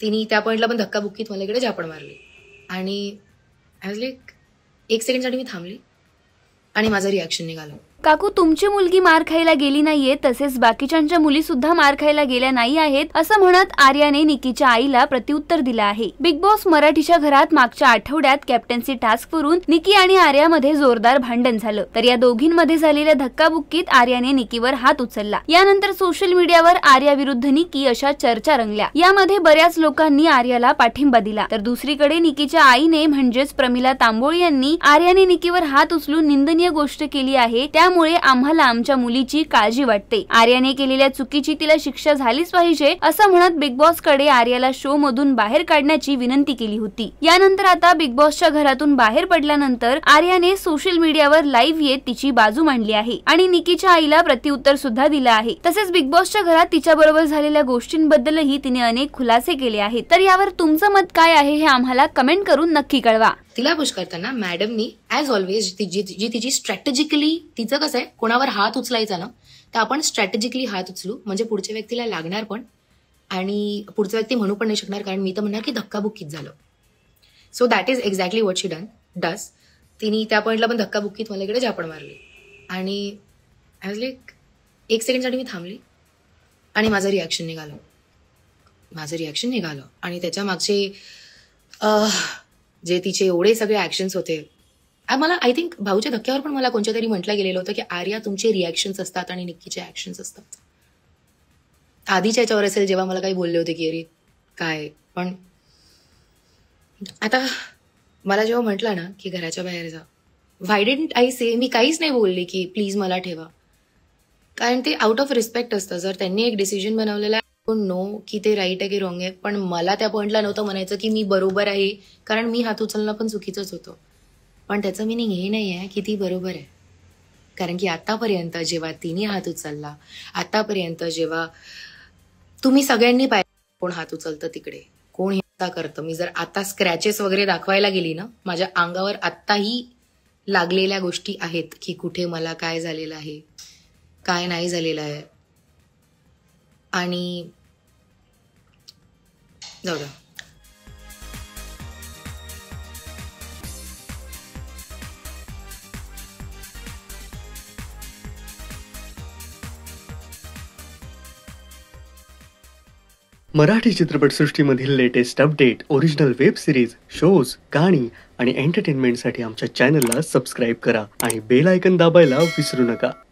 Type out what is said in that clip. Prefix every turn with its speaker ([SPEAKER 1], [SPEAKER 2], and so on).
[SPEAKER 1] तिने त्या पॉईंटला पण धक्काबुक्कीत मला इकडे झापड मारली आणि आय वॉज लाईक 1 सेकंडसाठी मी थांबली आणि माझं रिॲक्शन निघालं.
[SPEAKER 2] काकू, तुमची मुलगी मार खायला गेली नाहीये, तसेच बाकीच्यांच्या मुली सुद्धा मार खायला गेल्या नाही आहेत असं म्हणत आर्याने निकीच्या आईला प्रत्युत्तर दिलं आहे. बिग बॉस मराठीच्या घरात मागच्या आठवड्यात कॅप्टन्सी टास्क वरून निकी आणि आर्यामध्ये जोरदार भांडण झालं. तर या दोघींमध्ये झालेल्या धक्काबुक्कीत आर्याने निकीवर हात उचलला. यानंतर सोशल मीडियावर आर्या विरुद्ध निकी अशा चर्चा रंगल्या. यामध्ये बऱ्याच लोकांनी आर्याला पाठिंबा दिला. तर दुसरीकडे निकीच्या आईने म्हणजेच प्रमिला तांबोळी यांनी आर्याने निकीवर हात उचलून निंदनीय गोष्ट केली आहे, त्यामुळे आम्हाला आमच्या मुलीची काळजी वाटते. आर्याने केलेल्या चुकीची तिला शिक्षा झालीच पाहिजे असं म्हणत बिग बॉस कडे आर्याला शो मधून बाहेर काढण्याची विनंती केली होती. यानंतर आता बिग बॉसच्या घरातून बाहेर पडल्यानंतर आर्याने सोशल मीडियावर लाईव्ह येत तिची बाजू मांडली आहे आणि निकीच्या आईला प्रत्युत्तर सुद्धा दिलं आहे. तसेच बिग बॉसच्या घरात तिच्या बरोबर झालेल्या गोष्टींबद्दलही तिने अनेक खुलासे केले आहेत. तर यावर तुमचं मत काय आहे हे आम्हाला कमेंट करून नक्की कळवा.
[SPEAKER 1] तिला पुश करताना मॅडमनी ॲज ऑलवेज जी तिची स्ट्रॅटेजिकली, तिचं कसं आहे, कोणावर हात उचलायचा ना तर आपण स्ट्रॅटेजिकली हात उचलू म्हणजे पुढच्या व्यक्तीला लागणार पण आणि पुढचा व्यक्ती म्हणू पण नाही शकणार, कारण मी तर म्हणणार की धक्काबुक्कीत झालं. So that is exactly what she does. तिने त्या पॉईंटला पण धक्काबुक्कीत मला इकडे झापड मारली आणि आय वॉज लाईक 1 सेकंडसाठी मी थांबली आणि माझं रिॲक्शन निघालं आणि त्याच्या मागचे जे तिचे एवढे सगळे ॲक्शन्स होते. मला आय थिंक भाऊच्या धक्क्यावर पण मला कोणत्या तरी म्हटलं गेलेलं होतं की आर्या, तुमचे रिॲक्शन्स असतात आणि निक्कीचे ॲक्शन्स असतात. आधीच्या याच्यावर असेल जेव्हा मला काही बोलले होते की अरे काय, पण आता मला जेव्हा म्हटलं ना की घराच्या बाहेर जा, व्हाय डिडंट आय से, मी काहीच नाही बोलले की प्लीज मला ठेवा, कारण ते आउट ऑफ रिस्पेक्ट असतं. जर त्यांनी एक डिसिजन बनवलेला नो की ते राईट आहे की रॉंग आहे, पण मला त्या पॉईंटला नव्हतं म्हणायचं की मी बरोबर आहे, कारण मी हात उचलणं पण चुकीचंच होतं. पण त्याचं मिनिंग हे नाही आहे की ती बरोबर आहे, कारण की आतापर्यंत जेव्हा तिने हात उचलला, आतापर्यंत जेव्हा तुम्ही सगळ्यांनी पाहिजे कोण हात उचलतं तिकडे, कोण हिंसा करतं. मी जर आता स्क्रॅचेस वगैरे दाखवायला गेली ना, माझ्या अंगावर आत्ताही लागलेल्या गोष्टी आहेत की कुठे मला काय झालेलं आहे, काय नाही झालेलं आहे. आणि जाऊ द्या.
[SPEAKER 3] मराठी चित्रपटसृष्टीमधील latest update, original web series, shows, गाणी आणि एंटरटेनमेंटसाठी आमच्या चॅनलला सबस्क्राईब करा आणि बेल आयकॉन दाबायला विसरू नका.